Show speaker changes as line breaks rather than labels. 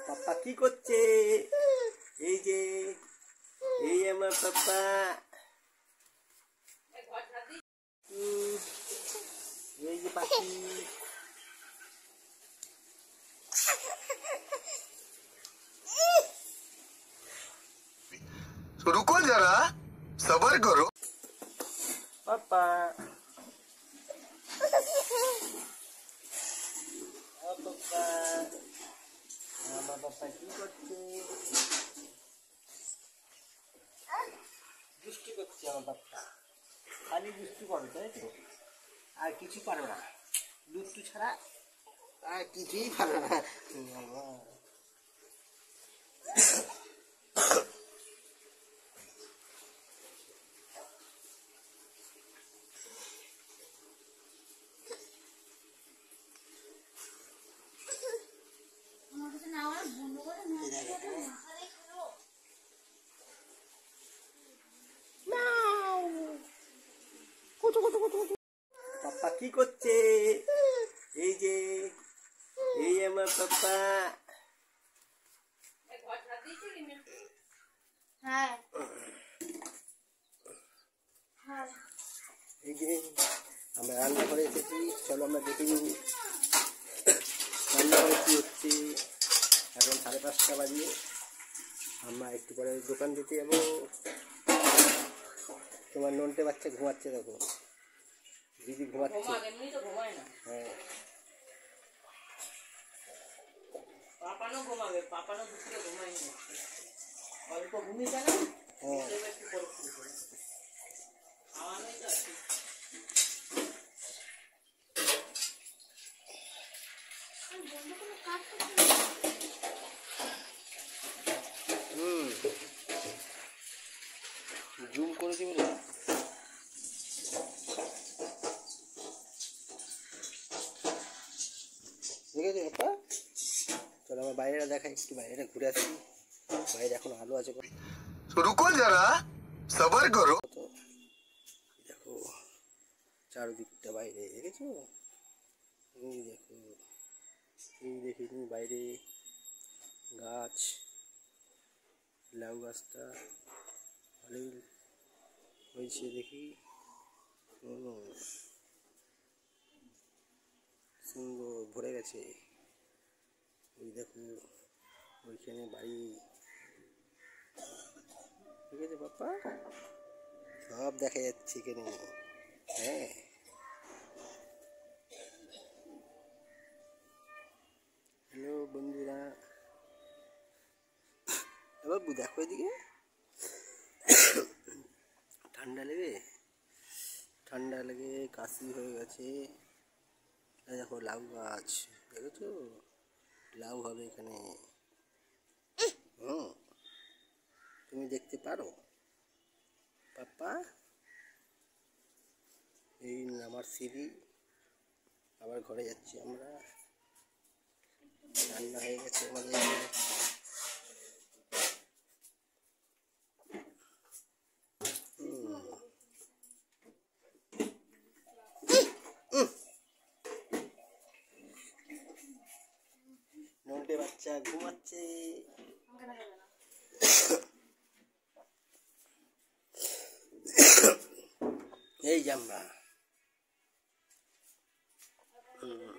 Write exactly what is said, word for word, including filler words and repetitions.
পাপা কি করছে? এই যে এই আমার পাপা। এই যে পাখি।
रुको जरा सबर करो
पापा पापा আমার পাপা কি করছে? দুষ্টু করছে আমার পাপা। খালি দুষ্টু করো তাই তো, আর কিছু পারো না। দুষ্টু ছাড়া আর কিছুই পারো না। পাপা কি করছে? এই যে এই আমার পাপা। এই যে আমরা রান্না করে এসেছি, চলো আমরা দেখে নিই রান্না করে কি হচ্ছে। এখন সাড়ে পাঁচটা বাজিয়ে আমরা একটু পরে দোকান দিতে যাবো। তোমার নন্টে বাচ্চা ঘুমাচ্ছে, দেখো দিদি ঘুমাচ্ছে। হ্যাঁ
পাপানো ঘুমাবে, পাপানো দুপুরে ঘুমায় না, অল্প ঘুমিয়ে যায় না।
হ্যাঁ হুম জুম করে দিবো না। ঠিক আছে পাপা, চলো আমার বাইরেটা দেখাই, একটু বাইরেটা ঘুরে আসি। বাইরে এখন আলো আছে।
रुको जरा सबर करो
দেখো চারদিকটা বাইরে দেখেছো? এই দেখো, এই দেখিনি বাইরে গাছ, লাউ গাছটা ভালোই হয়েছে দেখি, সুন্দর ভরে গেছে। ওই দেখো ওইখানে বাড়ি, ঠিক আছে পাপা, সব দেখা যাচ্ছে এখানে। হ্যাঁ হ্যালো বন্ধুরা, বাবু দেখো এদিকে, ঠান্ডা লেগে ঠান্ডা লেগে কাশি হয়ে গেছে। দেখো লাউ গাছ দেখেছো, লাউ হবে এখানে। হুম তুমি দেখতে পারো পাপা? এই আমার সিঁড়ি, আবার ঘরে যাচ্ছি আমরা। রান্না হয়ে গেছে আমাদের। নন্টে বাচ্চা ঘুমাচ্ছে। এই যে আমরা